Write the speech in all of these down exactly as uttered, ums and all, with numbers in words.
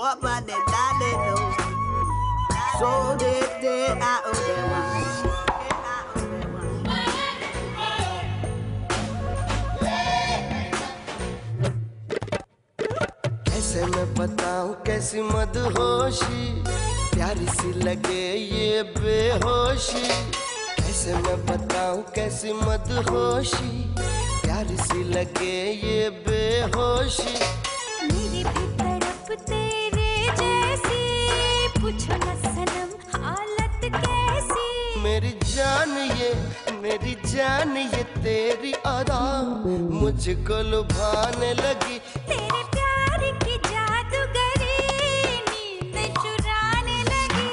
up and they daddy know. So they they are all they want. कैसे मैं बताऊं कैसी मदहोशी, प्यारी सी लगे ये बेहोशी। कैसे मैं बताऊं कैसी मदहोशी, प्यारी सी लगे ये बेहोशी। मेरी भी तड़प तेरे जैसी, पूछो न सनम हालत कैसी। मेरी जान ये मेरी जान ये तेरी अदा मुझको लुभाने लगी। तेरे प्यार की जादूगरी नींद चुराने लगी।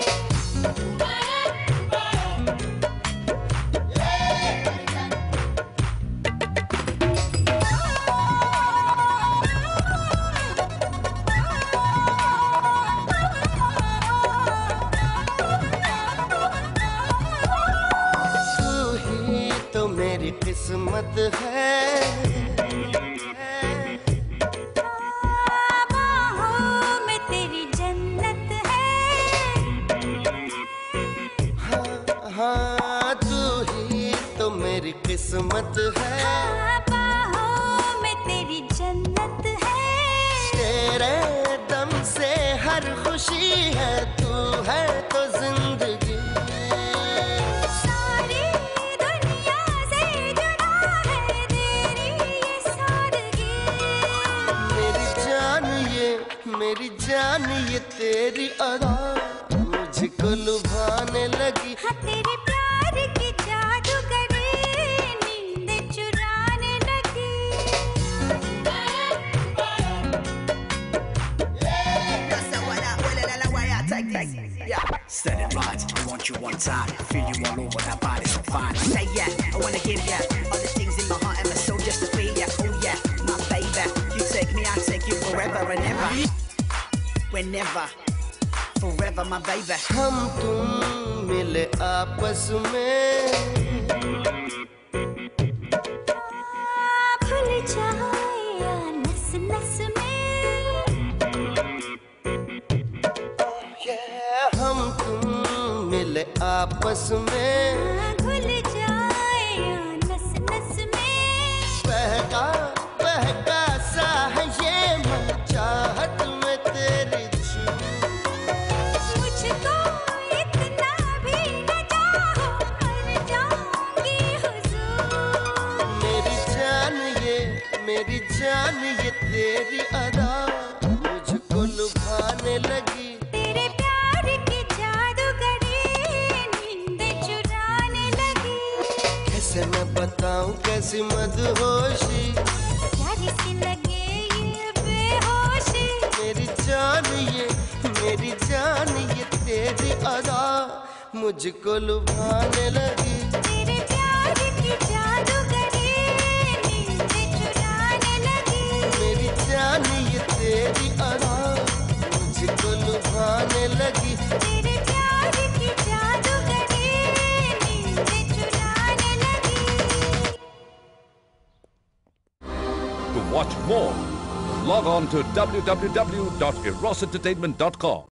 मेरी किस्मत है, बाहों में तेरी जन्नत है। हाँ हाँ तू ही तो मेरी किस्मत है। हाँ, बाहों में तेरी जन्नत है। तेरे दम से हर खुशी है, तू है तो जिंदगी। मेरी जान ये तेरी अदा मुझको लुभाने लगी। हाँ, तेरे प्यार की जादूगरी नींद चुराने लगी। Set it right, I want you one time, feel you all over that body so fine. Say yeah, I wanna give ya all the things in my heart and my soul just to feel ya. Oh yeah, my baby, you take me, I take you forever and ever. Whenever, forever my baby. हम तुम मिले आपस में, भूल जाए या नस नस में। yeah, हम तुम मिले आपस में, भूल जाए या नस नस में। बहका बहका सा है ये मन चाहत में तेरी। मुझको इतना भी न चाहो, मर जाऊंगी हुजूर। मेरी जान ये मेरी जान ये तेरी अदा मुझको लुभाने लगी। तेरे प्यार की जादूगरी नींद चुराने लगी। कैसे मैं बताऊं कैसी मदहोशी, प्यारी सी लगे ये बेहोशी। मेरी जान ये मेरी जान ये तेरी अदा मुझको लुभाने लगी। तेरे प्यार की जादूगरी नींद चुराने लगी। मेरी जान ये तेरी अदा मुझको लुभाने लगी। तेरे प्यार की जादूगरी नींद चुराने लगी। To watch more, log on to w w w dot eros entertainment dot com.